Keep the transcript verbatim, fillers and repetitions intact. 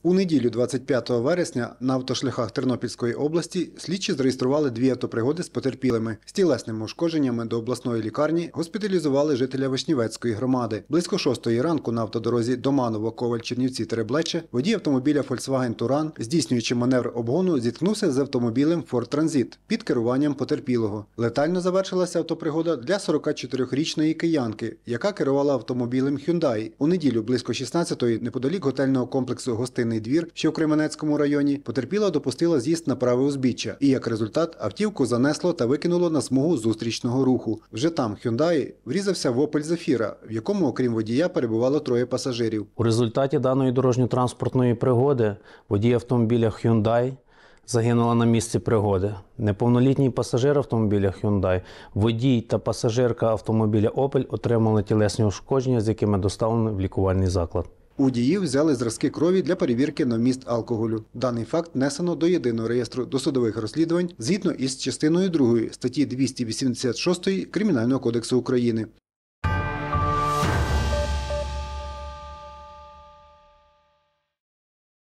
У неділю двадцять п'ятого вересня на автошляхах Тернопільської області слідчі зареєстрували дві автопригоди з потерпілими. З тілесними ушкодженнями до обласної лікарні госпіталізували жителя Вишнівецької громади. Близько шостої ранку на автодорозі Доманово-Коваль-Чернівці-Тереблече водій автомобіля Volkswagen Touran, здійснюючи маневр обгону, зіткнувся з автомобілем Ford Transit під керуванням потерпілого. Летально завершилася автопригода для сорокачотирирічної киянки, яка керувала автомобілем Hyundai. У неділю близько шістнадцятої неподалік готельного комплексу «Гостинний двір», що в Кременецькому районі, потерпіла допустила з'їзд на праве узбіччя і, як результат, автівку занесло та викинуло на смугу зустрічного руху. Вже там Hyundai врізався в Opel Zafira, в якому, окрім водія, перебувало троє пасажирів. У результаті даної дорожньо-транспортної пригоди водій автомобіля Hyundai загинула на місці пригоди. Неповнолітній пасажир автомобіля Hyundai, водій та пасажирка автомобіля Opel отримали тілесні ушкодження, з якими доставлені в лікувальний заклад. У водіїв взяли зразки крові для перевірки на вміст алкоголю. Даний факт внесено до єдиного реєстру досудових розслідувань згідно із частиною другої статті двісті вісімдесят шість Кримінального кодексу України.